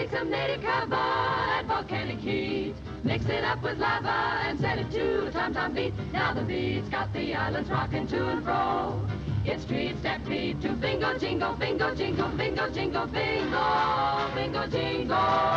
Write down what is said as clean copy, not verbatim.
Take some native kava and volcanic heat. Mix it up with lava and set it to a tom-tom beat. Now the beat's got the islands rocking to and fro. It's street step beat to bingo jingle, bingo jingle, bingo jingle, bingo, bingo jingle.